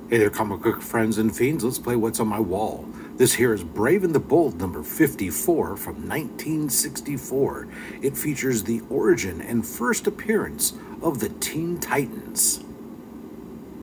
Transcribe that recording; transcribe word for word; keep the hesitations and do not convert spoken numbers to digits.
Hey there, comic book friends and fiends. Let's play What's on My Wall. This here is Brave and the Bold number fifty-four from nineteen sixty-four. It features the origin and first appearance of the Teen Titans.